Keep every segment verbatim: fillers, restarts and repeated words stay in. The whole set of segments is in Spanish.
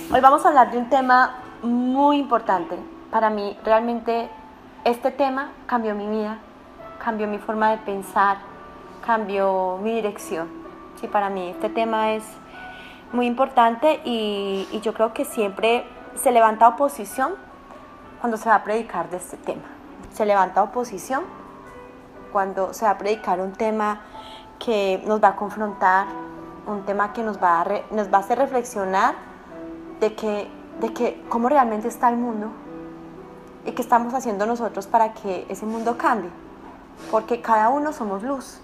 Hoy vamos a hablar de un tema muy importante. Para mí, realmente, este tema cambió mi vida, cambió mi forma de pensar, cambió mi dirección. Sí, para mí este tema es muy importante y, y yo creo que siempre se levanta oposición cuando se va a predicar de este tema. Se levanta oposición cuando se va a predicar un tema que nos va a confrontar, un tema que nos va a, re, nos va a hacer reflexionar de que, de que cómo realmente está el mundo y qué estamos haciendo nosotros para que ese mundo cambie, porque cada uno somos luz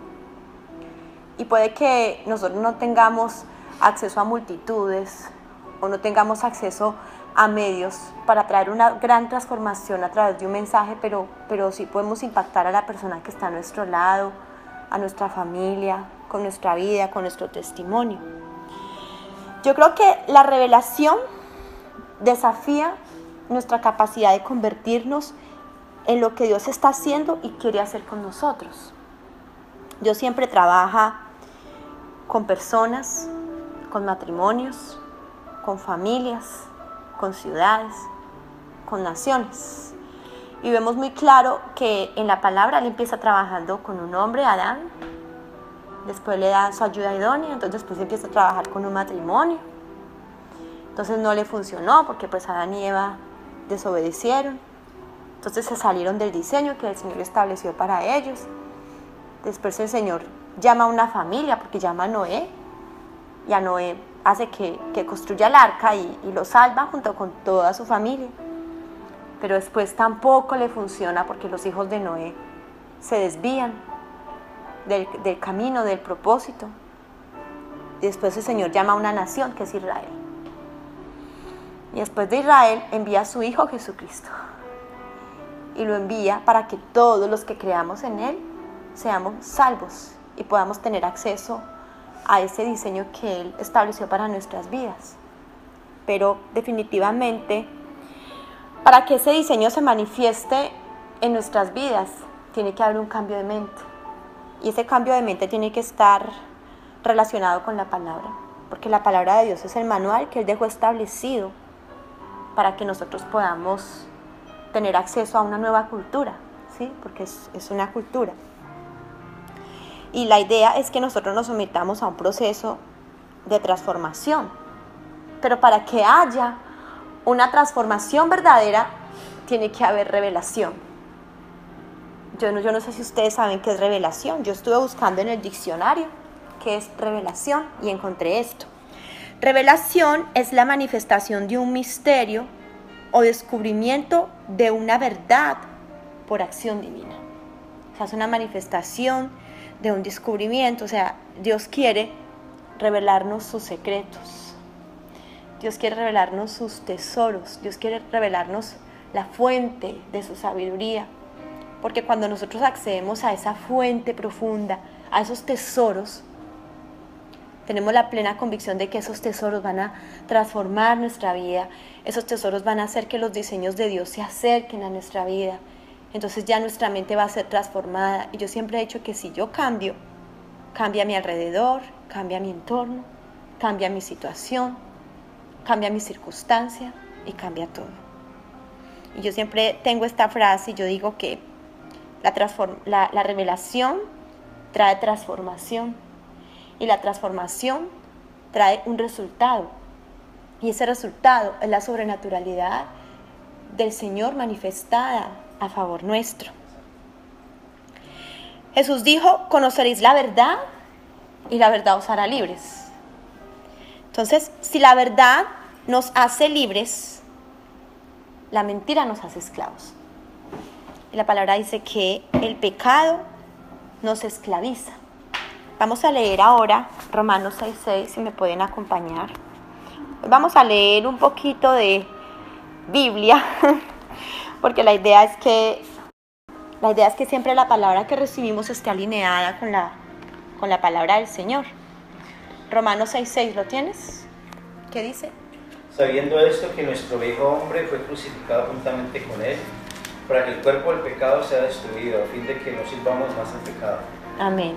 y puede que nosotros no tengamos acceso a multitudes o no tengamos acceso a medios para traer una gran transformación a través de un mensaje, pero, pero sí podemos impactar a la persona que está a nuestro lado, a nuestra familia, con nuestra vida, con nuestro testimonio. Yo creo que la revelación desafía nuestra capacidad de convertirnos en lo que Dios está haciendo y quiere hacer con nosotros. Dios siempre trabaja con personas, con matrimonios, con familias, con ciudades, con naciones. Y vemos muy claro que en la palabra Él empieza trabajando con un hombre, Adán, después le da su ayuda idónea, entonces después empieza a trabajar con un matrimonio. Entonces no le funcionó porque pues Adán y Eva desobedecieron. Entonces se salieron del diseño que el Señor estableció para ellos. Después el Señor llama a una familia porque llama a Noé. Y a Noé hace que, que construya el arca y, y lo salva junto con toda su familia. Pero después tampoco le funciona porque los hijos de Noé se desvían del, del camino, del propósito. Y después el Señor llama a una nación que es Israel. Y después de Israel envía a su Hijo Jesucristo. Y lo envía para que todos los que creamos en Él seamos salvos y podamos tener acceso a ese diseño que Él estableció para nuestras vidas. Pero definitivamente, para que ese diseño se manifieste en nuestras vidas, tiene que haber un cambio de mente. Y ese cambio de mente tiene que estar relacionado con la palabra, porque la palabra de Dios es el manual que Él dejó establecido para que nosotros podamos tener acceso a una nueva cultura, ¿sí? Porque es, es una cultura. Y la idea es que nosotros nos sometamos a un proceso de transformación. Pero para que haya una transformación verdadera, tiene que haber revelación. Yo no, yo no sé si ustedes saben qué es revelación. Yo estuve buscando en el diccionario qué es revelación y encontré esto. Revelación es la manifestación de un misterio o descubrimiento de una verdad por acción divina. O sea, es una manifestación de un descubrimiento. O sea, Dios quiere revelarnos sus secretos. Dios quiere revelarnos sus tesoros. Dios quiere revelarnos la fuente de su sabiduría. Porque cuando nosotros accedemos a esa fuente profunda, a esos tesoros, tenemos la plena convicción de que esos tesoros van a transformar nuestra vida. Esos tesoros van a hacer que los diseños de Dios se acerquen a nuestra vida. Entonces ya nuestra mente va a ser transformada. Y yo siempre he dicho que si yo cambio, cambia mi alrededor, cambia mi entorno, cambia mi situación, cambia mi circunstancia y cambia todo. Y yo siempre tengo esta frase y yo digo que la, transform- la, la revelación trae transformación. Y la transformación trae un resultado. Y ese resultado es la sobrenaturalidad del Señor manifestada a favor nuestro. Jesús dijo: conoceréis la verdad y la verdad os hará libres. Entonces, si la verdad nos hace libres, la mentira nos hace esclavos. Y la palabra dice que el pecado nos esclaviza. Vamos a leer ahora Romanos seis seis, si me pueden acompañar. Vamos a leer un poquito de Biblia, porque la idea es que la idea es que siempre la palabra que recibimos esté alineada con la, con la palabra del Señor. Romanos seis seis, ¿lo tienes? ¿Qué dice? Sabiendo esto, que nuestro viejo hombre fue crucificado juntamente con él, para que el cuerpo del pecado sea destruido, a fin de que no sirvamos más al pecado. Amén.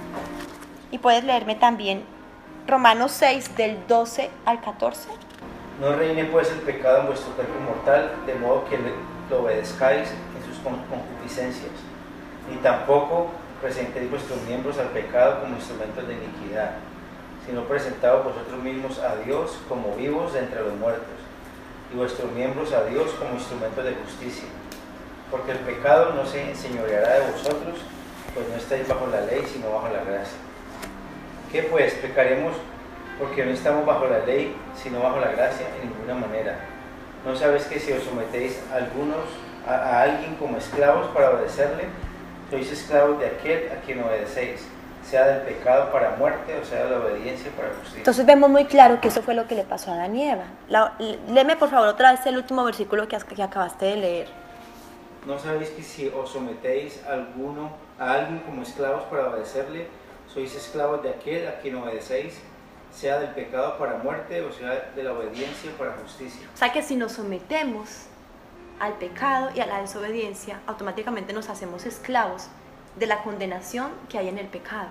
Y puedes leerme también Romanos seis, del doce al catorce. No reine pues el pecado en vuestro cuerpo mortal, de modo que le, lo obedezcáis en sus concupiscencias, ni tampoco presentéis vuestros miembros al pecado como instrumentos de iniquidad, sino presentaos vosotros mismos a Dios como vivos de entre los muertos, y vuestros miembros a Dios como instrumentos de justicia. Porque el pecado no se enseñoreará de vosotros, pues no estáis bajo la ley, sino bajo la gracia. ¿Qué pues? ¿Pecaremos porque no estamos bajo la ley, sino bajo la gracia? En ninguna manera. ¿No sabéis que si os sometéis a, algunos, a, a alguien como esclavos para obedecerle, sois esclavos de aquel a quien obedecéis, sea del pecado para muerte o sea de la obediencia para justicia? Entonces vemos muy claro que eso fue lo que le pasó a Adán y Eva. La, léeme por favor otra vez el último versículo que, que acabaste de leer. ¿No sabéis que si os sometéis a, alguno, a alguien como esclavos para obedecerle, sois esclavos de aquel a quien obedecéis, sea del pecado para muerte o sea de la obediencia para justicia? O sea que si nos sometemos al pecado y a la desobediencia, automáticamente nos hacemos esclavos de la condenación que hay en el pecado.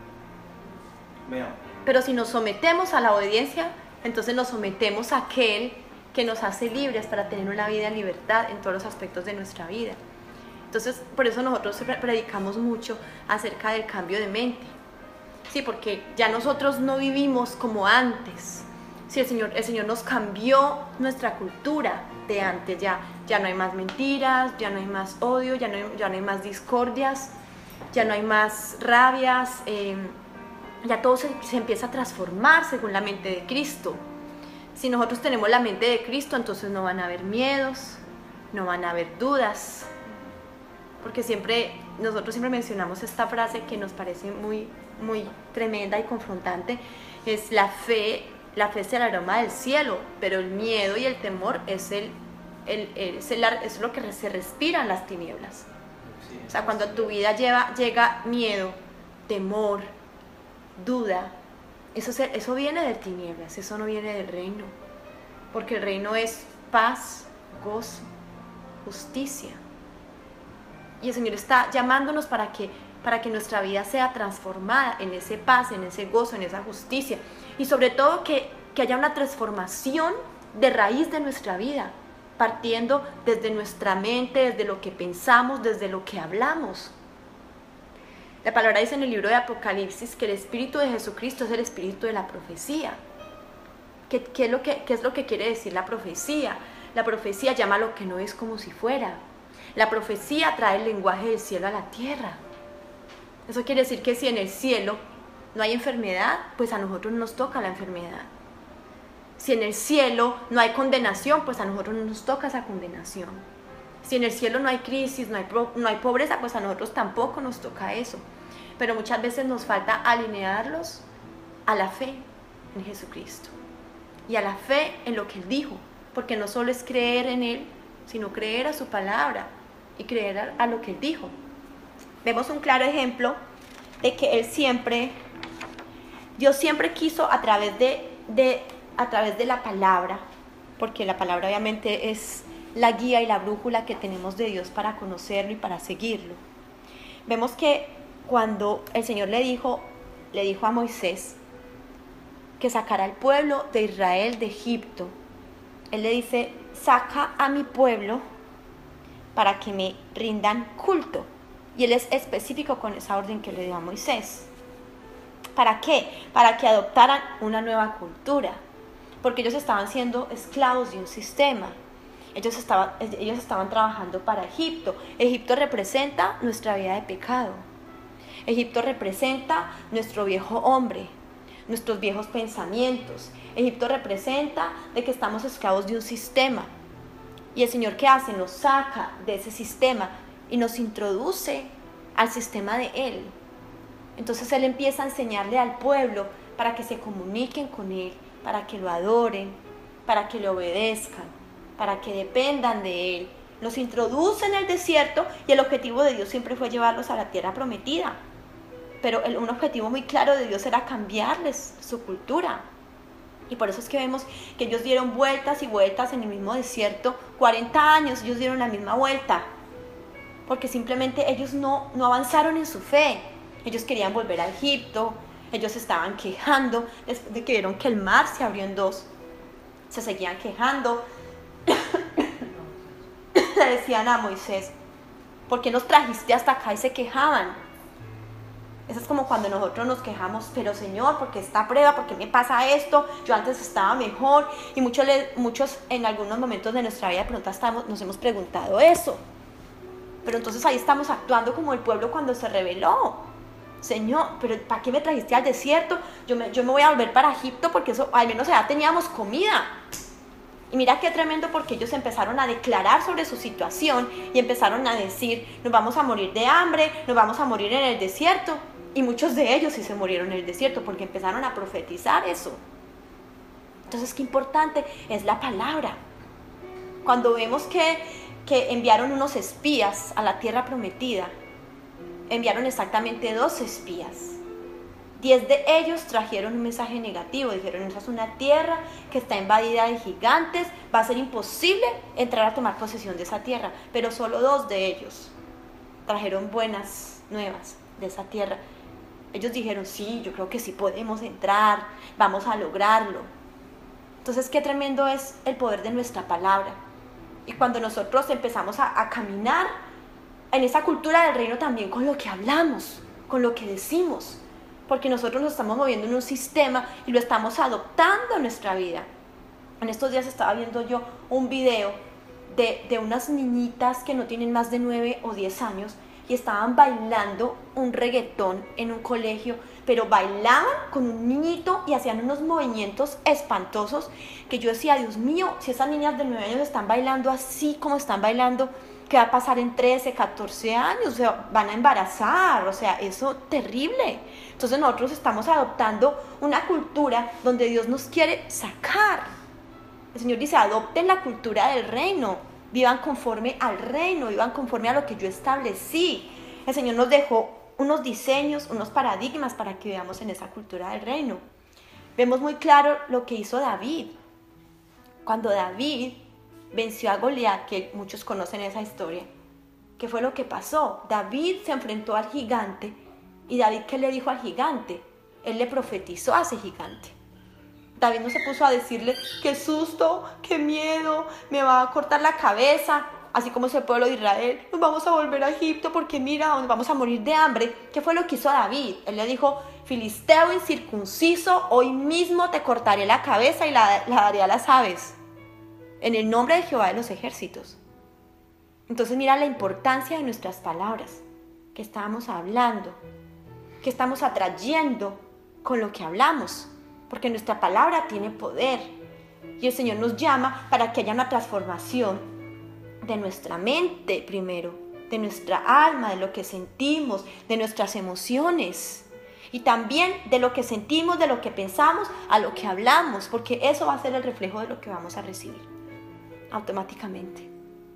Bueno. Pero si nos sometemos a la obediencia, entonces nos sometemos a aquel que nos hace libres para tener una vida en libertad en todos los aspectos de nuestra vida. Entonces, por eso nosotros predicamos mucho acerca del cambio de mente. Sí, porque ya nosotros no vivimos como antes. Sí, el Señor, el Señor nos cambió nuestra cultura de antes. Ya, ya no hay más mentiras, ya no hay más odio, ya no hay, ya no hay más discordias, ya no hay más rabias. Eh, ya todo se, se empieza a transformar según la mente de Cristo. Si nosotros tenemos la mente de Cristo, entonces no van a haber miedos, no van a haber dudas. Porque siempre, nosotros siempre mencionamos esta frase que nos parece muy, muy tremenda y confrontante, es la fe, la fe es el aroma del cielo, pero el miedo y el temor es, el, el, el, es, el, es lo que se respira en las tinieblas. O sea, cuando a tu vida lleva, llega miedo, temor, duda, eso, se, eso viene de tinieblas, eso no viene del reino, porque el reino es paz, gozo, justicia. Y el Señor está llamándonos para que, para que nuestra vida sea transformada en ese paz, en ese gozo, en esa justicia. Y sobre todo que, que haya una transformación de raíz de nuestra vida, partiendo desde nuestra mente, desde lo que pensamos, desde lo que hablamos. La palabra dice en el libro de Apocalipsis que el Espíritu de Jesucristo es el Espíritu de la profecía. ¿Qué, qué, es lo que, ¿Qué es lo que quiere decir la profecía? La profecía llama a lo que no es como si fuera. La profecía trae el lenguaje del cielo a la tierra. Eso quiere decir que si en el cielo no hay enfermedad, pues a nosotros nos toca la enfermedad. Si en el cielo no hay condenación, pues a nosotros nos toca esa condenación. Si en el cielo no hay crisis, no hay, no hay pobreza, pues a nosotros tampoco nos toca eso. Pero muchas veces nos falta alinearlos a la fe en Jesucristo y a la fe en lo que Él dijo, porque no solo es creer en Él, sino creer a su palabra y creer a, a lo que Él dijo. Vemos un claro ejemplo de que Él siempre, Dios siempre quiso a través de, de, a través de la palabra, porque la palabra obviamente es la guía y la brújula que tenemos de Dios para conocerlo y para seguirlo. Vemos que cuando el Señor le dijo, le dijo a Moisés que sacara al pueblo de Israel de Egipto, Él le dice, saca a mi pueblo para que me rindan culto. Y Él es específico con esa orden que le dio a Moisés. ¿Para qué? Para que adoptaran una nueva cultura, porque ellos estaban siendo esclavos de un sistema. Ellos estaban, ellos estaban trabajando para Egipto. Egipto representa nuestra vida de pecado. Egipto representa nuestro viejo hombre, nuestros viejos pensamientos. Egipto representa de que estamos esclavos de un sistema. Y el Señor, ¿qué hace? Nos saca de ese sistema y nos introduce al sistema de Él. Entonces Él empieza a enseñarle al pueblo para que se comuniquen con Él, para que lo adoren, para que le obedezcan, para que dependan de Él. Los introduce en el desierto y el objetivo de Dios siempre fue llevarlos a la tierra prometida. Pero el, un objetivo muy claro de Dios era cambiarles su cultura. Y por eso es que vemos que ellos dieron vueltas y vueltas en el mismo desierto. cuarenta años ellos dieron la misma vuelta. Porque simplemente ellos no, no avanzaron en su fe. Ellos querían volver a Egipto. Ellos estaban quejando después de que vieron que el mar se abrió en dos. se seguían quejando. Le decían a Moisés, ¿por qué nos trajiste hasta acá? Y se quejaban. Eso es como cuando nosotros nos quejamos, pero Señor, ¿por qué esta prueba? ¿Por qué me pasa esto? Yo antes estaba mejor. Y muchos, muchos en algunos momentos de nuestra vida de pronto estamos, nos hemos preguntado eso. Pero entonces ahí estamos actuando como el pueblo cuando se rebeló. Señor, ¿pero para qué me trajiste al desierto? Yo me, yo me voy a volver para Egipto porque eso, al menos ya teníamos comida. Y mira qué tremendo, porque ellos empezaron a declarar sobre su situación y empezaron a decir, nos vamos a morir de hambre, nos vamos a morir en el desierto. Y muchos de ellos sí se murieron en el desierto porque empezaron a profetizar eso. Entonces, qué importante es la palabra. Cuando vemos que, que enviaron unos espías a la tierra prometida, enviaron exactamente dos espías. Diez de ellos trajeron un mensaje negativo, dijeron, esa es una tierra que está invadida de gigantes, va a ser imposible entrar a tomar posesión de esa tierra. Pero solo dos de ellos trajeron buenas nuevas de esa tierra. Ellos dijeron, sí, yo creo que sí podemos entrar, vamos a lograrlo. Entonces, qué tremendo es el poder de nuestra palabra. Y cuando nosotros empezamos a, a caminar en esa cultura del reino también con lo que hablamos, con lo que decimos, porque nosotros nos estamos moviendo en un sistema y lo estamos adoptando en nuestra vida. En estos días estaba viendo yo un video de, de unas niñitas que no tienen más de nueve o diez años y estaban bailando un reggaetón en un colegio, pero bailaban con un niñito y hacían unos movimientos espantosos que yo decía, Dios mío, si esas niñas de nueve años están bailando así como están bailando, ¿qué va a pasar en trece, catorce años? O sea, van a embarazar, o sea, eso terrible. Entonces nosotros estamos adoptando una cultura donde Dios nos quiere sacar. El Señor dice, adopten la cultura del reino, vivan conforme al reino, vivan conforme a lo que yo establecí. El Señor nos dejó unos diseños, unos paradigmas para que vivamos en esa cultura del reino. Vemos muy claro lo que hizo David. Cuando David venció a Goliat, que muchos conocen esa historia, ¿qué fue lo que pasó? David se enfrentó al gigante y David, ¿qué le dijo al gigante? Él le profetizó a ese gigante. David no se puso a decirle, qué susto, qué miedo, me va a cortar la cabeza, así como es el pueblo de Israel, nos vamos a volver a Egipto porque mira, nos vamos a morir de hambre. ¿Qué fue lo que hizo David? Él le dijo, filisteo incircunciso, hoy mismo te cortaré la cabeza y la, la daré a las aves, en el nombre de Jehová de los ejércitos. Entonces mira la importancia de nuestras palabras, que estamos hablando, que estamos atrayendo con lo que hablamos, porque nuestra palabra tiene poder y el Señor nos llama para que haya una transformación de nuestra mente primero, de nuestra alma, de lo que sentimos, de nuestras emociones y también de lo que sentimos, de lo que pensamos, a lo que hablamos, porque eso va a ser el reflejo de lo que vamos a recibir automáticamente.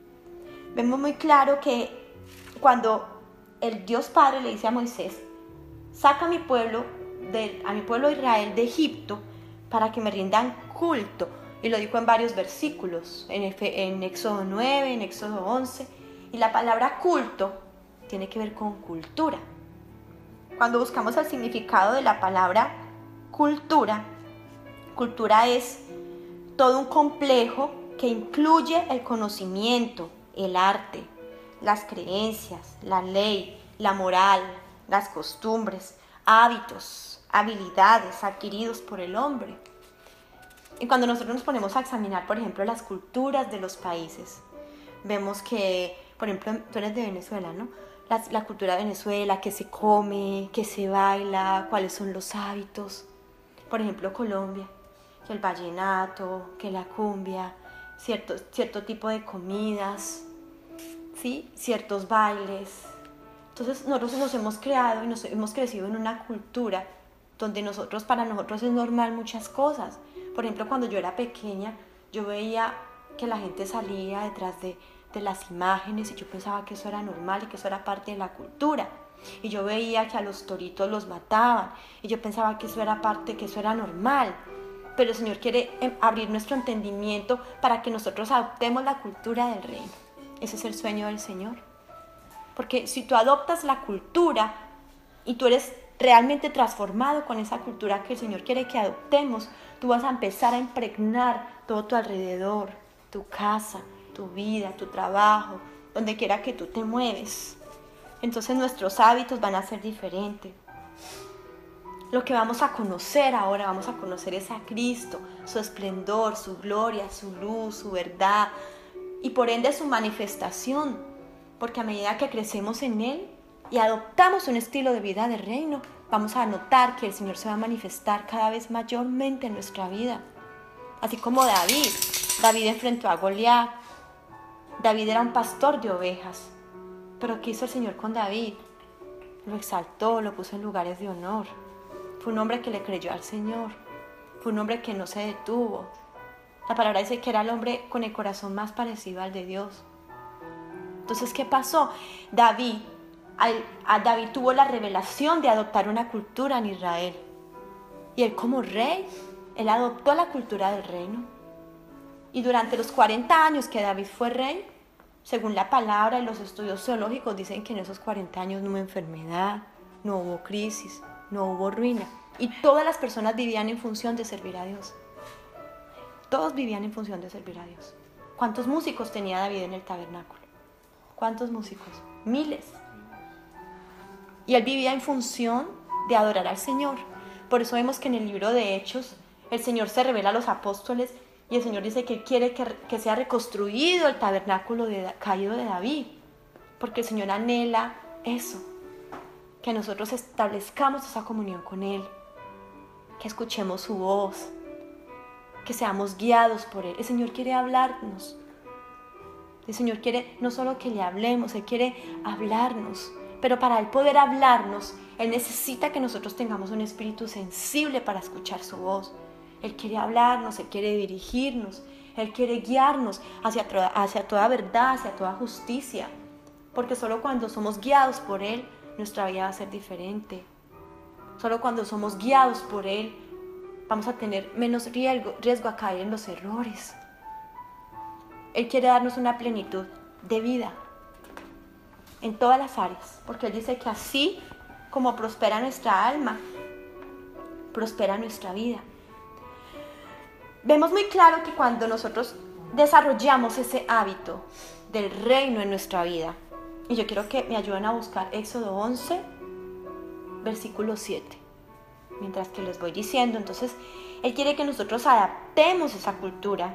Vemos muy claro que cuando el Dios Padre le dice a Moisés, saca a mi pueblo, de, a mi pueblo Israel de Egipto para que me rindan culto, y lo dijo en varios versículos, en, en Éxodo nueve, en Éxodo once, y la palabra culto tiene que ver con cultura. Cuando buscamos el significado de la palabra cultura, cultura es todo un complejo que incluye el conocimiento, el arte, las creencias, la ley, la moral, las costumbres, hábitos, habilidades adquiridos por el hombre. Y cuando nosotros nos ponemos a examinar, por ejemplo, las culturas de los países, vemos que, por ejemplo, tú eres de Venezuela, ¿no? La, la cultura de Venezuela, qué se come, qué se baila, cuáles son los hábitos. Por ejemplo, Colombia, que el vallenato, que la cumbia, cierto, cierto tipo de comidas, ¿sí? Ciertos bailes. Entonces nosotros nos hemos creado y nos hemos crecido en una cultura donde nosotros, para nosotros es normal muchas cosas. Por ejemplo, cuando yo era pequeña, yo veía que la gente salía detrás de, de las imágenes y yo pensaba que eso era normal y que eso era parte de la cultura. Y yo veía que a los toritos los mataban y yo pensaba que eso era parte, que eso era normal. Pero el Señor quiere abrir nuestro entendimiento para que nosotros adoptemos la cultura del reino. Ese es el sueño del Señor. Porque si tú adoptas la cultura y tú eres realmente transformado con esa cultura que el Señor quiere que adoptemos, tú vas a empezar a impregnar todo tu alrededor, tu casa, tu vida, tu trabajo, donde quiera que tú te mueves. Entonces nuestros hábitos van a ser diferentes. Lo que vamos a conocer ahora, vamos a conocer es a Cristo, su esplendor, su gloria, su luz, su verdad y por ende su manifestación. Porque a medida que crecemos en Él y adoptamos un estilo de vida de reino, vamos a notar que el Señor se va a manifestar cada vez mayormente en nuestra vida. Así como David. David enfrentó a Goliat. David era un pastor de ovejas. Pero ¿qué hizo el Señor con David? Lo exaltó, lo puso en lugares de honor. Fue un hombre que le creyó al Señor. Fue un hombre que no se detuvo. La palabra dice que era el hombre con el corazón más parecido al de Dios. Entonces, ¿qué pasó? David, a David tuvo la revelación de adoptar una cultura en Israel. Y él como rey, él adoptó la cultura del reino. Y durante los cuarenta años que David fue rey, según la palabra y los estudios teológicos dicen que en esos cuarenta años no hubo enfermedad, no hubo crisis, no hubo ruina. Y todas las personas vivían en función de servir a Dios. Todos vivían en función de servir a Dios. ¿Cuántos músicos tenía David en el tabernáculo? ¿Cuántos músicos? Miles. Y él vivía en función de adorar al Señor. Por eso vemos que en el libro de Hechos el Señor se revela a los apóstoles y el Señor dice que Él quiere que, que sea reconstruido el tabernáculo de, caído de David. Porque el Señor anhela eso. Que nosotros establezcamos esa comunión con Él. Que escuchemos su voz. Que seamos guiados por Él. El Señor quiere hablarnos. El Señor quiere no solo que le hablemos, Él quiere hablarnos. Pero para Él poder hablarnos, Él necesita que nosotros tengamos un espíritu sensible para escuchar su voz. Él quiere hablarnos, Él quiere dirigirnos, Él quiere guiarnos hacia, hacia toda verdad, hacia toda justicia. Porque solo cuando somos guiados por Él, nuestra vida va a ser diferente. Solo cuando somos guiados por Él, vamos a tener menos riesgo, riesgo a caer en los errores. Él quiere darnos una plenitud de vida en todas las áreas, porque Él dice que así como prospera nuestra alma, prospera nuestra vida. Vemos muy claro que cuando nosotros desarrollamos ese hábito del reino en nuestra vida, y yo quiero que me ayuden a buscar Éxodo once, versículo siete, mientras que les voy diciendo, entonces Él quiere que nosotros adaptemos esa cultura,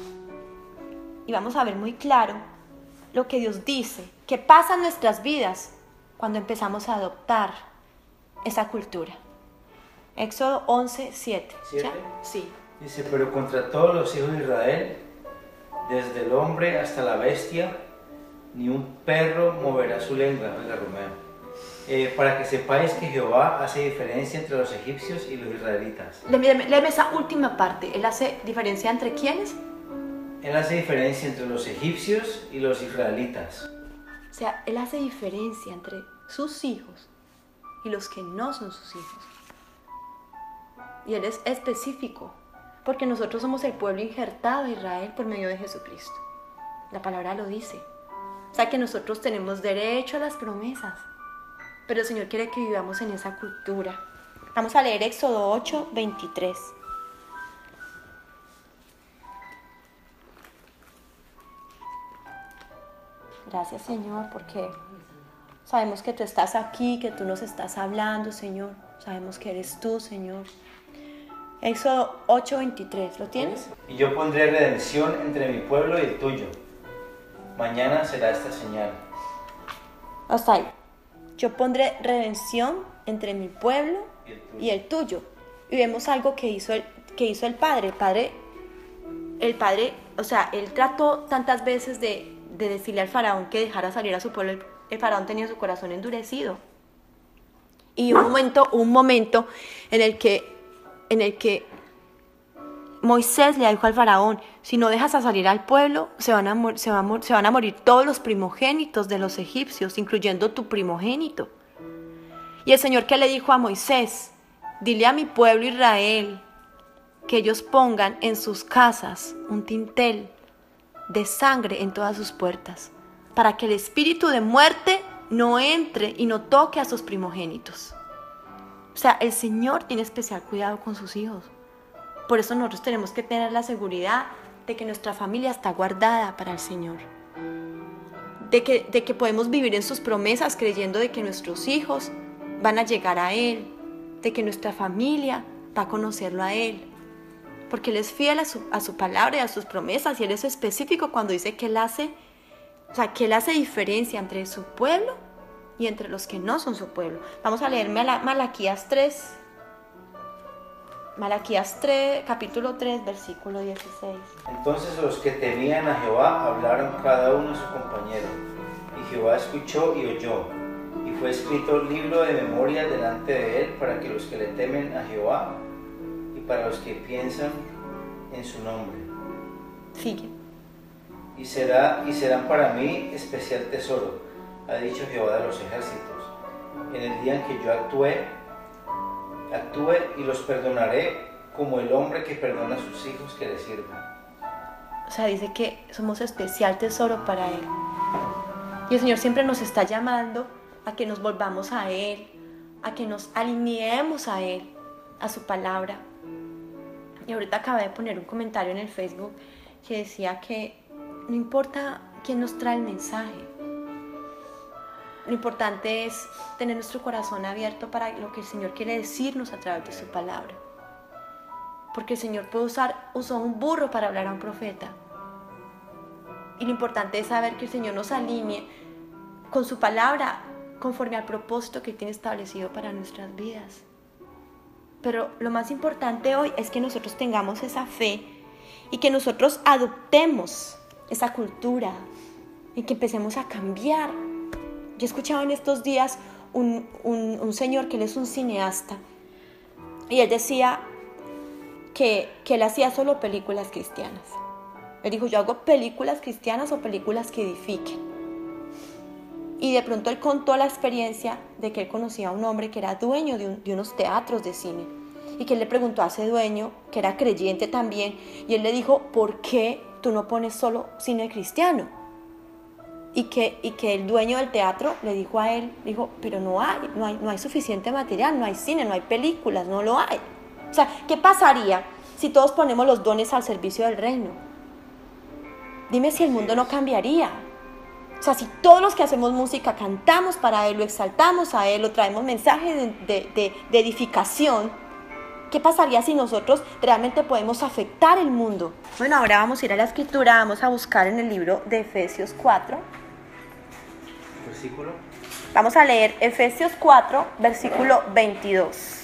y vamos a ver muy claro lo que Dios dice, que pasa en nuestras vidas cuando empezamos a adoptar esa cultura. Éxodo once, siete. ¿siete? Sí. Dice, pero contra todos los hijos de Israel, desde el hombre hasta la bestia, ni un perro moverá su lengua, oiga Romeo, eh, para que sepáis que Jehová hace diferencia entre los egipcios y los israelitas. Léeme, léeme esa última parte. ¿Él hace diferencia entre quiénes? Él hace diferencia entre los egipcios y los israelitas. O sea, Él hace diferencia entre sus hijos y los que no son sus hijos. Y Él es específico, porque nosotros somos el pueblo injertado de Israel por medio de Jesucristo. La palabra lo dice. O sea que nosotros tenemos derecho a las promesas, pero el Señor quiere que vivamos en esa cultura. Vamos a leer Éxodo ocho, veintitrés. Gracias, Señor, porque sabemos que tú estás aquí, que tú nos estás hablando, Señor. Sabemos que eres tú, Señor. Éxodo ocho, veintitrés, ¿lo tienes? Y yo pondré redención entre mi pueblo y el tuyo. Mañana será esta señal. Hasta ahí. Yo pondré redención entre mi pueblo Y el tuyo. y el tuyo. Y vemos algo que hizo el, que hizo el Padre. El Padre, el Padre, o sea, Él trató tantas veces de, de decirle al faraón que dejara salir a su pueblo. El, el faraón tenía su corazón endurecido. Y un momento, un momento en el que en el que Moisés le dijo al faraón, si no dejas a salir al pueblo, se van a, mor- se va a mor- se van a morir todos los primogénitos de los egipcios, incluyendo tu primogénito. Y el Señor que le dijo a Moisés, dile a mi pueblo Israel que ellos pongan en sus casas un dintel de sangre en todas sus puertas, para que el espíritu de muerte no entre y no toque a sus primogénitos. O sea, el Señor tiene especial cuidado con sus hijos. Por eso nosotros tenemos que tener la seguridad de que nuestra familia está guardada para el Señor. De que, de que podemos vivir en sus promesas creyendo de que nuestros hijos van a llegar a Él, de que nuestra familia va a conocerlo a Él. Porque Él es fiel a su, a su palabra y a sus promesas, y Él es específico cuando dice que Él hace, o sea, que Él hace diferencia entre su pueblo y entre los que no son su pueblo. Vamos a leer Malaquías tres, Malaquías tres, capítulo tres, versículo dieciséis. Entonces los que temían a Jehová hablaron cada uno a su compañero, y Jehová escuchó y oyó, y fue escrito libro de memoria delante de él para que los que le temen a Jehová y para los que piensan en su nombre. Sigue. Y, será, y serán para mí especial tesoro, ha dicho Jehová de los ejércitos, en el día en que yo actúe, actúe y los perdonaré como el hombre que perdona a sus hijos que le sirvan. O sea, dice que somos especial tesoro para Él. Y el Señor siempre nos está llamando a que nos volvamos a Él, a que nos alineemos a Él, a su palabra. Y ahorita acabé de poner un comentario en el Facebook que decía que no importa quién nos trae el mensaje, lo importante es tener nuestro corazón abierto para lo que el Señor quiere decirnos a través de su palabra. Porque el Señor puede usar, usó un burro para hablar a un profeta. Y lo importante es saber que el Señor nos alinee con su palabra conforme al propósito que tiene establecido para nuestras vidas. Pero lo más importante hoy es que nosotros tengamos esa fe y que nosotros adoptemos esa cultura y que empecemos a cambiar. Yo he escuchado en estos días un, un, un señor que él es un cineasta y él decía que, que él hacía solo películas cristianas. Él dijo, yo hago películas cristianas o películas que edifiquen. Y de pronto él contó la experiencia de que él conocía a un hombre que era dueño de, un, de unos teatros de cine y que él le preguntó a ese dueño, que era creyente también, y él le dijo, ¿por qué tú no pones solo cine cristiano? Y que, y que el dueño del teatro le dijo a él, dijo, pero no hay, no hay, no hay suficiente material, no hay cine, no hay películas, no lo hay. O sea, ¿qué pasaría si todos ponemos los dones al servicio del reino? Dime si el mundo no cambiaría. O sea, si todos los que hacemos música cantamos para Él, lo exaltamos a Él, lo traemos mensajes de, de, de, de edificación, ¿qué pasaría si nosotros realmente podemos afectar el mundo? Bueno, ahora vamos a ir a la escritura, vamos a buscar en el libro de Efesios cuatro. Versículo. Vamos a leer Efesios cuatro, versículo veintidós.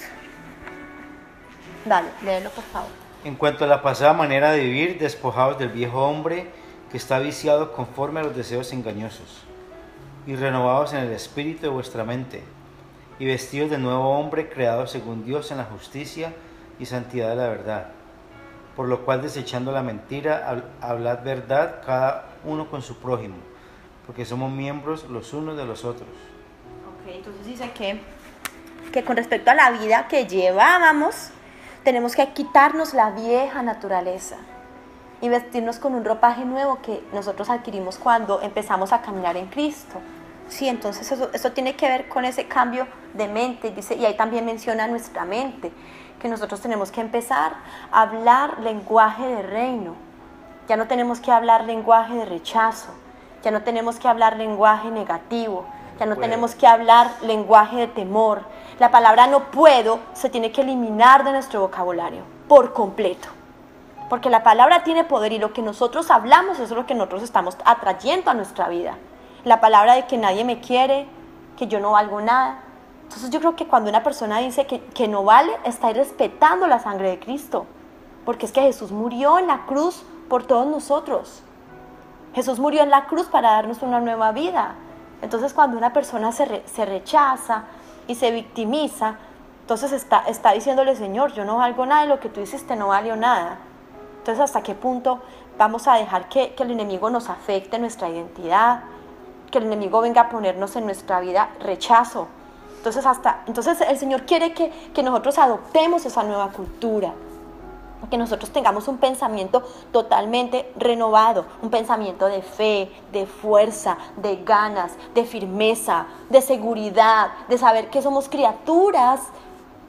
Dale, léelo por favor. En cuanto a la pasada manera de vivir, despojados del viejo hombre que está viciado conforme a los deseos engañosos, y renovados en el espíritu de vuestra mente, y vestidos de nuevo hombre creado según Dios en la justicia y santidad de la verdad. Por lo cual, desechando la mentira, hablad verdad cada uno con su prójimo, porque somos miembros los unos de los otros. Ok, entonces dice que, que con respecto a la vida que llevábamos, tenemos que quitarnos la vieja naturaleza y vestirnos con un ropaje nuevo que nosotros adquirimos cuando empezamos a caminar en Cristo. Sí, entonces eso, eso tiene que ver con ese cambio de mente, dice, y ahí también menciona nuestra mente, que nosotros tenemos que empezar a hablar lenguaje de reino. Ya no tenemos que hablar lenguaje de rechazo, ya no tenemos que hablar lenguaje negativo, ya no bueno. tenemos que hablar lenguaje de temor. La palabra no puedo se tiene que eliminar de nuestro vocabulario por completo, porque la palabra tiene poder y lo que nosotros hablamos es lo que nosotros estamos atrayendo a nuestra vida. La palabra de que nadie me quiere, que yo no valgo nada. Entonces yo creo que cuando una persona dice que, que no vale, está irrespetando la sangre de Cristo, porque es que Jesús murió en la cruz por todos nosotros. Jesús murió en la cruz para darnos una nueva vida. Entonces cuando una persona se, re, se rechaza y se victimiza, entonces está, está diciéndole, Señor, yo no valgo nada y lo que tú hiciste no valió nada. Entonces, ¿hasta qué punto vamos a dejar que, que el enemigo nos afecte nuestra identidad? Que el enemigo venga a ponernos en nuestra vida rechazo. Entonces, hasta, entonces el Señor quiere que, que nosotros adoptemos esa nueva cultura, que nosotros tengamos un pensamiento totalmente renovado, un pensamiento de fe, de fuerza, de ganas, de firmeza, de seguridad, de saber que somos criaturas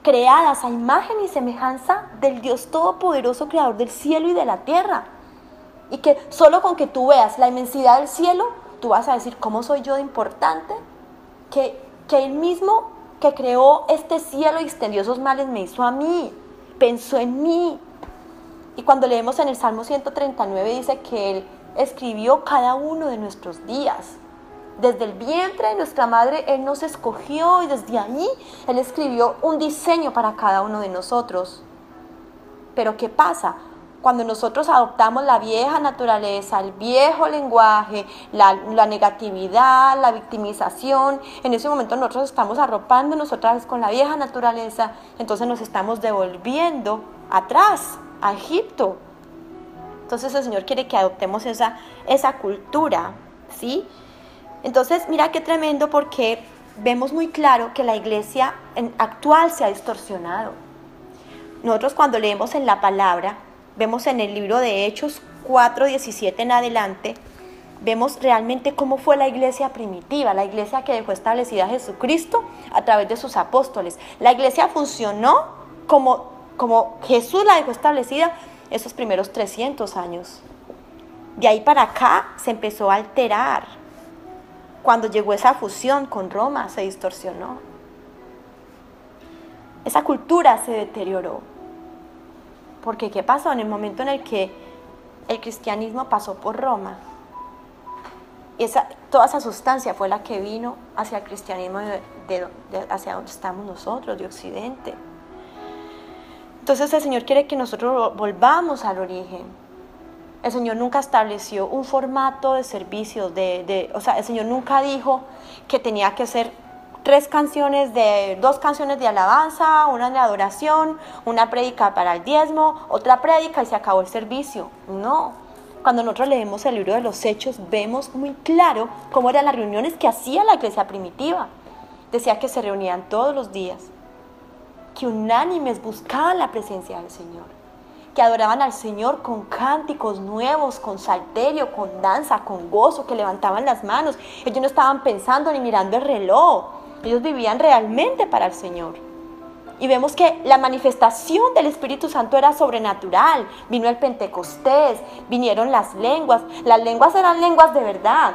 creadas a imagen y semejanza del Dios Todopoderoso, Creador del cielo y de la tierra. Y que solo con que tú veas la inmensidad del cielo, tú vas a decir, ¿cómo soy yo de importante? Que, que Él mismo que creó este cielo y extendió esos mares me hizo a mí, pensó en mí. Y cuando leemos en el Salmo ciento treinta y nueve dice que Él escribió cada uno de nuestros días. Desde el vientre de nuestra madre Él nos escogió y desde ahí Él escribió un diseño para cada uno de nosotros. Pero ¿qué pasa? Cuando nosotros adoptamos la vieja naturaleza, el viejo lenguaje, la, la negatividad, la victimización, en ese momento nosotros estamos arropándonos otra vez con la vieja naturaleza, entonces nos estamos devolviendo atrás, a Egipto. Entonces el Señor quiere que adoptemos esa, esa cultura, ¿sí? Entonces mira qué tremendo, porque vemos muy claro que la iglesia actual se ha distorsionado. Nosotros cuando leemos en la palabra, vemos en el libro de Hechos cuatro diecisiete en adelante, vemos realmente cómo fue la iglesia primitiva, la iglesia que dejó establecida a Jesucristo a través de sus apóstoles. La iglesia funcionó como, como Jesús la dejó establecida esos primeros trescientos años. De ahí para acá se empezó a alterar. Cuando llegó esa fusión con Roma, se distorsionó. Esa cultura se deterioró. Porque ¿qué pasó? En el momento en el que el cristianismo pasó por Roma, esa, toda esa sustancia fue la que vino hacia el cristianismo, de, de, de, hacia donde estamos nosotros, de Occidente. Entonces el Señor quiere que nosotros volvamos al origen. El Señor nunca estableció un formato de servicio, de, de, o sea, el Señor nunca dijo que tenía que ser tres canciones, de dos canciones de alabanza, una de adoración, una prédica para el diezmo, otra prédica y se acabó el servicio. No. Cuando nosotros leemos el libro de los Hechos, vemos muy claro cómo eran las reuniones que hacía la iglesia primitiva. Decía que se reunían todos los días, que unánimes buscaban la presencia del Señor, que adoraban al Señor con cánticos nuevos, con salterio, con danza, con gozo, que levantaban las manos. Ellos no estaban pensando ni mirando el reloj. Ellos vivían realmente para el Señor. Y vemos que la manifestación del Espíritu Santo era sobrenatural. Vino el Pentecostés, vinieron las lenguas. Las lenguas eran lenguas de verdad.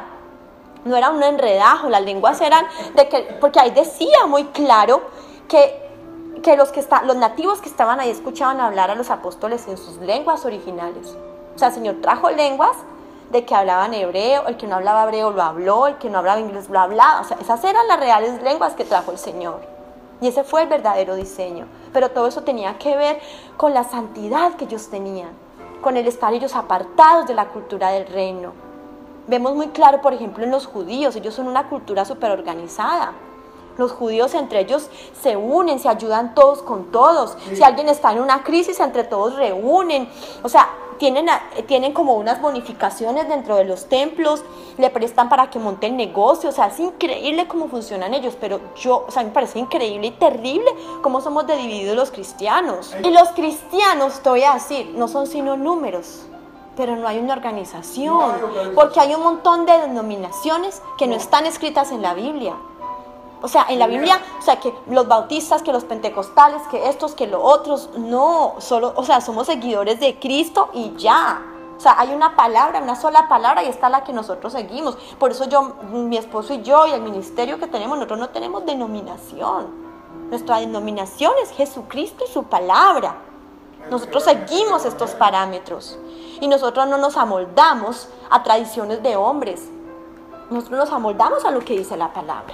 No era un enredajo, las lenguas eran de que, porque ahí decía muy claro que, que, los, que está, los nativos que estaban ahí escuchaban hablar a los apóstoles en sus lenguas originales. O sea, el Señor trajo lenguas de que hablaban hebreo, el que no hablaba hebreo lo habló, el que no hablaba inglés lo hablaba. O sea, esas eran las reales lenguas que trajo el Señor. Y ese fue el verdadero diseño. Pero todo eso tenía que ver con la santidad que ellos tenían, con el estar ellos apartados de la cultura del reino. Vemos muy claro, por ejemplo, en los judíos. Ellos son una cultura súper organizada. Los judíos entre ellos se unen, se ayudan todos con todos. Sí. Si alguien está en una crisis, entre todos reúnen. O sea, tienen, tienen como unas bonificaciones dentro de los templos, le prestan para que monten negocios. O sea, es increíble cómo funcionan ellos, pero yo, o sea, me parece increíble y terrible cómo somos de divididos los cristianos. Y los cristianos, te voy a decir, no son sino números, pero no hay una organización, no hay organización. Porque hay un montón de denominaciones que no, no están escritas en la Biblia. O sea, en la Biblia, o sea, que los bautistas, que los pentecostales, que estos, que los otros, no, solo, o sea, somos seguidores de Cristo y ya. O sea, hay una palabra, una sola palabra y está la que nosotros seguimos. Por eso yo, mi esposo y yo y el ministerio que tenemos, nosotros no tenemos denominación. Nuestra denominación es Jesucristo y su palabra. Nosotros seguimos estos parámetros y nosotros no nos amoldamos a tradiciones de hombres. Nosotros nos amoldamos a lo que dice la palabra.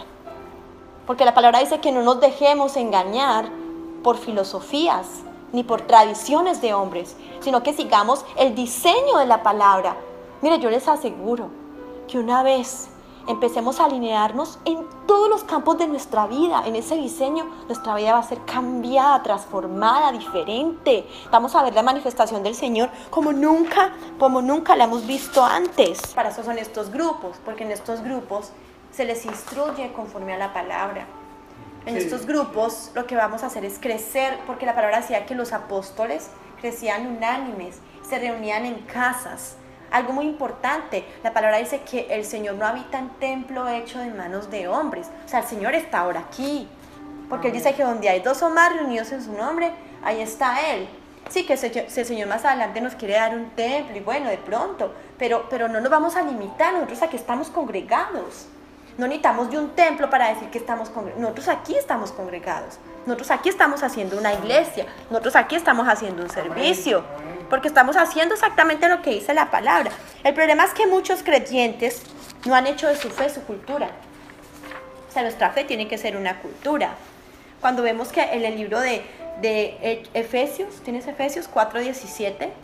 Porque la palabra dice que no nos dejemos engañar por filosofías ni por tradiciones de hombres, sino que sigamos el diseño de la palabra. Mire, yo les aseguro que una vez empecemos a alinearnos en todos los campos de nuestra vida, en ese diseño, nuestra vida va a ser cambiada, transformada, diferente. Vamos a ver la manifestación del Señor como nunca, como nunca la hemos visto antes. Para eso son estos grupos, porque en estos grupos se les instruye conforme a la palabra. En sí. Estos grupos lo que vamos a hacer es crecer, porque la palabra decía que los apóstoles crecían unánimes, se reunían en casas. Algo muy importante, la palabra dice que el Señor no habita en templo hecho de manos de hombres. O sea, el Señor está ahora aquí. Porque Él dice que donde hay dos o más reunidos en su nombre, ahí está Él. Sí, que si el Señor más adelante nos quiere dar un templo, y bueno, de pronto, pero, pero no nos vamos a limitar, nosotros aquí estamos congregados. No necesitamos de un templo para decir que estamos congregados. Nosotros aquí estamos congregados. Nosotros aquí estamos haciendo una iglesia. Nosotros aquí estamos haciendo un servicio. Porque estamos haciendo exactamente lo que dice la palabra. El problema es que muchos creyentes no han hecho de su fe su cultura. O sea, nuestra fe tiene que ser una cultura. Cuando vemos que en el libro de, de Efesios, ¿tienes Efesios cuatro diecisiete?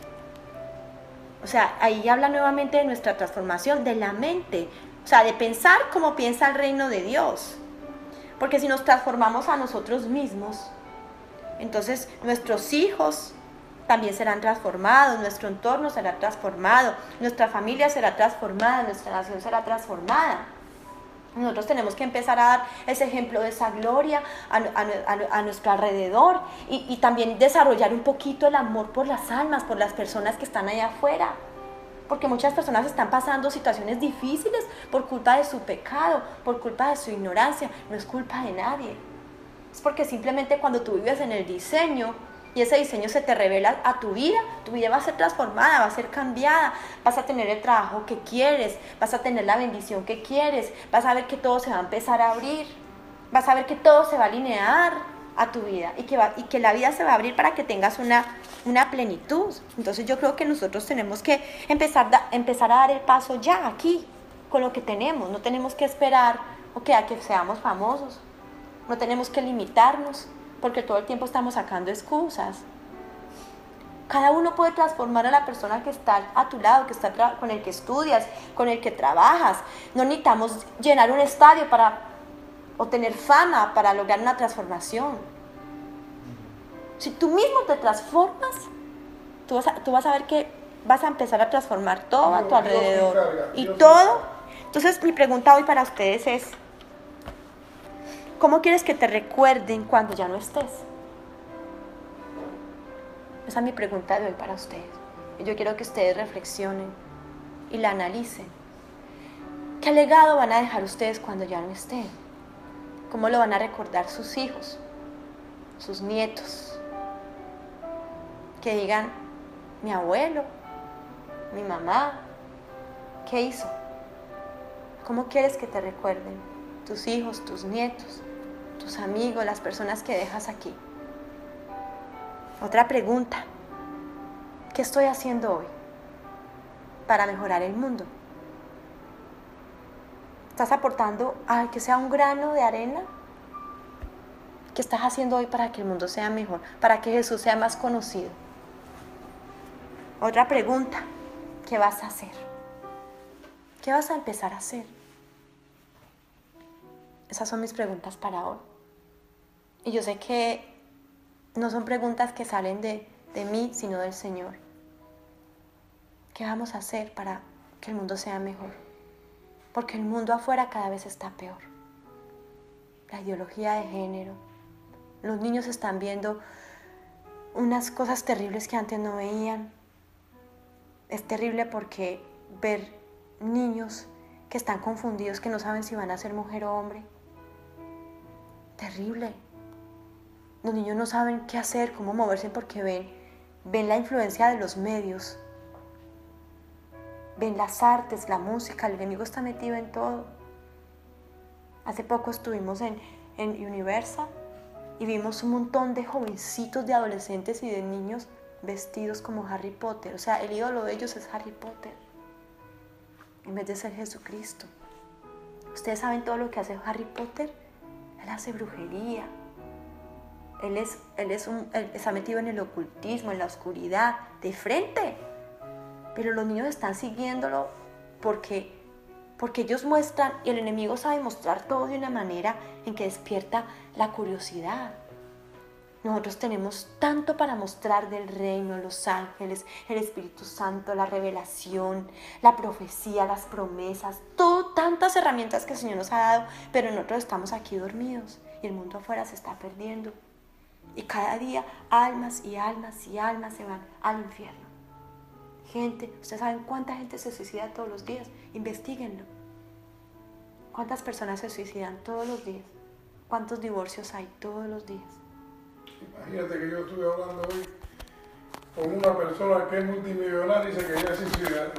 O sea, ahí habla nuevamente de nuestra transformación de la mente. O sea, de pensar como piensa el reino de Dios. Porque si nos transformamos a nosotros mismos, entonces nuestros hijos también serán transformados, nuestro entorno será transformado, nuestra familia será transformada, nuestra nación será transformada. Nosotros tenemos que empezar a dar ese ejemplo de esa gloria a, a, a, a nuestro alrededor y, y también desarrollar un poquito el amor por las almas, por las personas que están allá afuera. Porque muchas personas están pasando situaciones difíciles por culpa de su pecado, por culpa de su ignorancia. No es culpa de nadie. Es porque simplemente cuando tú vives en el diseño y ese diseño se te revela a tu vida, tu vida va a ser transformada, va a ser cambiada. Vas a tener el trabajo que quieres, vas a tener la bendición que quieres, vas a ver que todo se va a empezar a abrir, vas a ver que todo se va a alinear a tu vida y que, va, y que la vida se va a abrir para que tengas una, una plenitud. Entonces yo creo que nosotros tenemos que empezar, da, empezar a dar el paso ya aquí, con lo que tenemos. No tenemos que esperar okay, a que seamos famosos, no tenemos que limitarnos, porque todo el tiempo estamos sacando excusas. Cada uno puede transformar a la persona que está a tu lado, que está tra- con el que estudias, con el que trabajas. No necesitamos llenar un estadio para o tener fama para lograr una transformación. Si tú mismo te transformas, tú vas a, tú vas a ver que vas a empezar a transformar todo a tu alrededor. Y todo. Entonces mi pregunta hoy para ustedes es, ¿cómo quieres que te recuerden cuando ya no estés? Esa es mi pregunta de hoy para ustedes. Y yo quiero que ustedes reflexionen y la analicen. ¿Qué legado van a dejar ustedes cuando ya no estén? ¿Cómo lo van a recordar sus hijos, sus nietos? Que digan, mi abuelo, mi mamá, ¿qué hizo? ¿Cómo quieres que te recuerden tus hijos, tus nietos, tus amigos, las personas que dejas aquí? Otra pregunta, ¿qué estoy haciendo hoy para mejorar el mundo? ¿Estás aportando a que sea un grano de arena? ¿Qué estás haciendo hoy para que el mundo sea mejor? Para que Jesús sea más conocido. Otra pregunta, ¿qué vas a hacer? ¿Qué vas a empezar a hacer? Esas son mis preguntas para hoy. Y yo sé que no son preguntas que salen de, de mí, sino del Señor. ¿Qué vamos a hacer para que el mundo sea mejor? Porque el mundo afuera cada vez está peor. La ideología de género. Los niños están viendo unas cosas terribles que antes no veían. Es terrible porque ver niños que están confundidos, que no saben si van a ser mujer o hombre. Terrible. Los niños no saben qué hacer, cómo moverse porque ven, ven la influencia de los medios. Ven las artes, la música, el enemigo está metido en todo. Hace poco estuvimos en, en Universal y vimos un montón de jovencitos, de adolescentes y de niños vestidos como Harry Potter. O sea, el ídolo de ellos es Harry Potter, en vez de ser Jesucristo. ¿Ustedes saben todo lo que hace Harry Potter? Él hace brujería. Él, es, él, es un, él está metido en el ocultismo, en la oscuridad, de frente. Pero los niños están siguiéndolo porque, porque ellos muestran, y el enemigo sabe mostrar todo de una manera en que despierta la curiosidad. Nosotros tenemos tanto para mostrar del reino, los ángeles, el Espíritu Santo, la revelación, la profecía, las promesas, todo, tantas herramientas que el Señor nos ha dado, pero nosotros estamos aquí dormidos y el mundo afuera se está perdiendo. Y cada día almas y almas y almas se van al infierno. Gente, ¿ustedes saben cuánta gente se suicida todos los días? Investíguenlo. ¿Cuántas personas se suicidan todos los días? ¿Cuántos divorcios hay todos los días? Imagínate que yo estuve hablando hoy con una persona que es multimillonaria y se quería suicidar.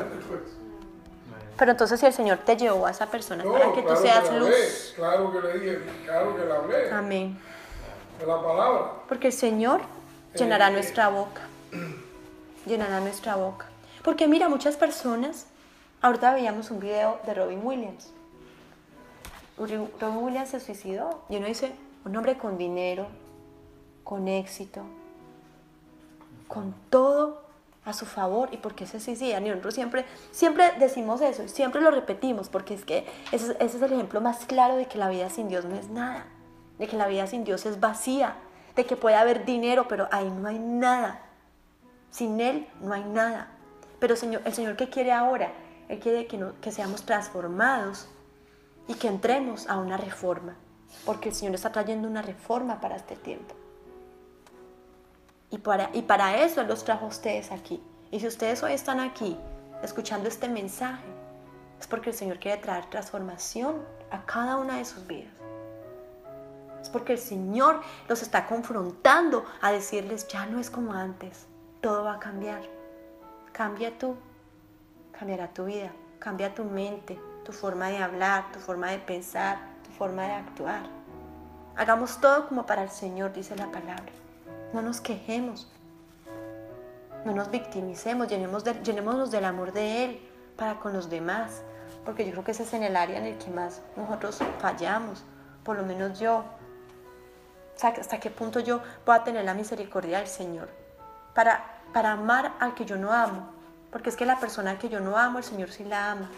Pero entonces si el Señor te llevó a esa persona No, para que claro tú seas que la luz. hablé, claro que le dije, claro que la hablé. Amén. De la palabra. Porque el Señor llenará Eh, nuestra boca. Llenará nuestra boca. Porque mira, muchas personas, ahorita veíamos un video de Robin Williams. Robin Williams se suicidó y uno dice, un hombre con dinero, con éxito, con todo a su favor. ¿Y por qué se suicidan? Y nosotros siempre, siempre decimos eso y siempre lo repetimos porque es que ese, ese es el ejemplo más claro de que la vida sin Dios no es nada, de que la vida sin Dios es vacía, de que puede haber dinero, pero ahí no hay nada. Sin Él no hay nada. Pero Señor, el Señor, ¿qué quiere ahora? Él quiere que, no, que seamos transformados y que entremos a una reforma, porque el Señor está trayendo una reforma para este tiempo. Y para, y para eso Él los trajo a ustedes aquí. Y si ustedes hoy están aquí escuchando este mensaje, es porque el Señor quiere traer transformación a cada una de sus vidas. Es porque el Señor los está confrontando a decirles, ya no es como antes, todo va a cambiar. Cambia tú, cambiará tu vida, cambia tu mente, tu forma de hablar, tu forma de pensar, tu forma de actuar. Hagamos todo como para el Señor, dice la palabra. No nos quejemos, no nos victimicemos, llenemos de, llenémonos del amor de Él para con los demás, porque yo creo que ese es en el área en el que más nosotros fallamos, por lo menos yo. O sea, hasta qué punto yo voy a tener la misericordia del Señor para, para amar al que yo no amo, porque es que la persona que yo no amo, el Señor sí la ama.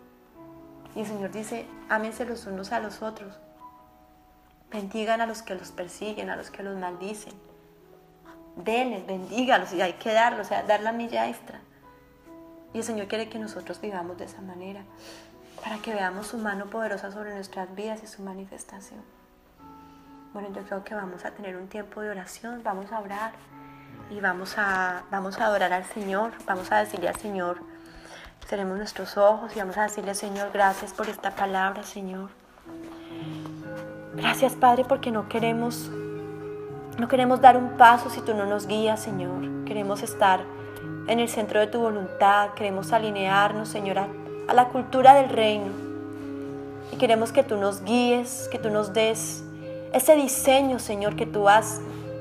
Y el Señor dice, ámense los unos a los otros, bendigan a los que los persiguen, a los que los maldicen. Denles, bendígalos, y hay que darlos, o sea, dar la milla extra. Y el Señor quiere que nosotros vivamos de esa manera, para que veamos su mano poderosa sobre nuestras vidas y su manifestación. Bueno, yo creo que vamos a tener un tiempo de oración, vamos a orar y vamos a, vamos a adorar al Señor, vamos a decirle al Señor, cerremos nuestros ojos y vamos a decirle, Señor, gracias por esta palabra, Señor. Gracias, Padre, porque no queremos... No queremos dar un paso si tú no nos guías, Señor. Queremos estar en el centro de tu voluntad. Queremos alinearnos, Señor, a, a la cultura del reino. Y queremos que tú nos guíes, que tú nos des ese diseño, Señor, que tú has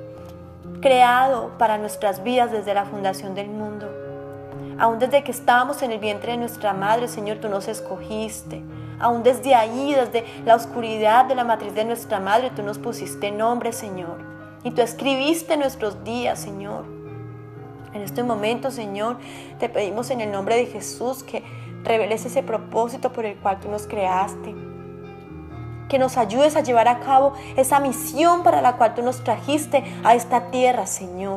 creado para nuestras vidas desde la fundación del mundo. Aún desde que estábamos en el vientre de nuestra madre, Señor, tú nos escogiste. Aún desde ahí, desde la oscuridad de la matriz de nuestra madre, tú nos pusiste nombre, Señor. Y tú escribiste nuestros días, Señor. En este momento, Señor, te pedimos en el nombre de Jesús que reveles ese propósito por el cual tú nos creaste. Que nos ayudes a llevar a cabo esa misión para la cual tú nos trajiste a esta tierra, Señor.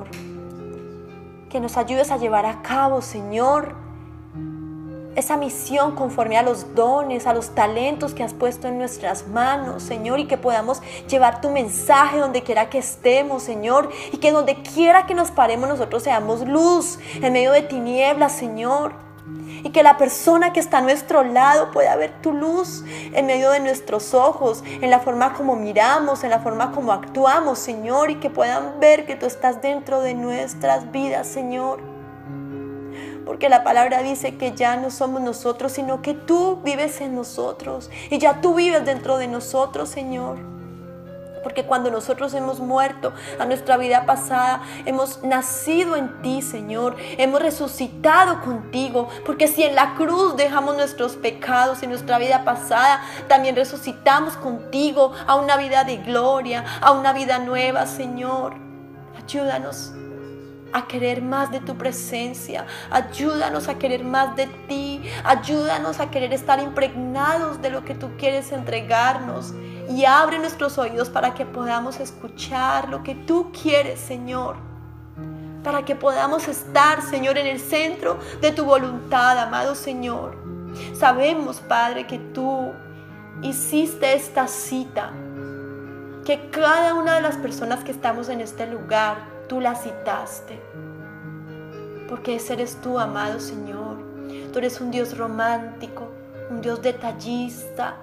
Que nos ayudes a llevar a cabo, Señor, esa misión conforme a los dones, a los talentos que has puesto en nuestras manos, Señor, y que podamos llevar tu mensaje donde quiera que estemos, Señor, y que donde quiera que nos paremos nosotros seamos luz en medio de tinieblas, Señor, y que la persona que está a nuestro lado pueda ver tu luz en medio de nuestros ojos, en la forma como miramos, en la forma como actuamos, Señor, y que puedan ver que tú estás dentro de nuestras vidas, Señor. Porque la palabra dice que ya no somos nosotros, sino que tú vives en nosotros. Y ya tú vives dentro de nosotros, Señor. Porque cuando nosotros hemos muerto a nuestra vida pasada, hemos nacido en ti, Señor. Hemos resucitado contigo. Porque si en la cruz dejamos nuestros pecados y nuestra vida pasada, también resucitamos contigo a una vida de gloria, a una vida nueva, Señor. Ayúdanos a querer más de tu presencia, ayúdanos a querer más de ti, ayúdanos a querer estar impregnados de lo que tú quieres entregarnos y abre nuestros oídos para que podamos escuchar lo que tú quieres, Señor, para que podamos estar, Señor, en el centro de tu voluntad, amado Señor. Sabemos, Padre, que tú hiciste esta cita, que cada una de las personas que estamos en este lugar tú la citaste, porque ese eres tú, amado Señor. Tú eres un Dios romántico, un Dios detallista,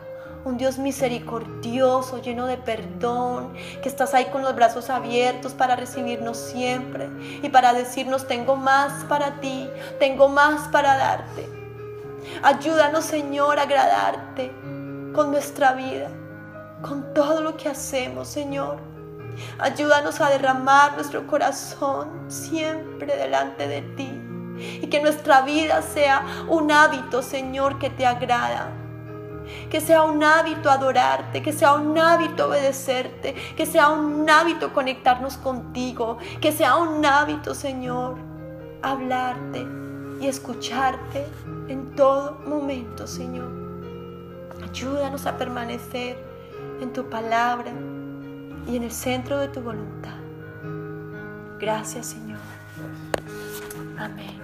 un Dios misericordioso, lleno de perdón, que estás ahí con los brazos abiertos para recibirnos siempre y para decirnos: tengo más para ti, tengo más para darte. Ayúdanos, Señor, a agradarte con nuestra vida, con todo lo que hacemos, Señor. Ayúdanos a derramar nuestro corazón siempre delante de ti, y que nuestra vida sea un hábito, Señor, que te agrada. Que sea un hábito adorarte, que sea un hábito obedecerte, que sea un hábito conectarnos contigo, que sea un hábito, Señor, hablarte y escucharte en todo momento, Señor. Ayúdanos a permanecer en tu palabra y en el centro de tu voluntad. Gracias, Señor. Amén.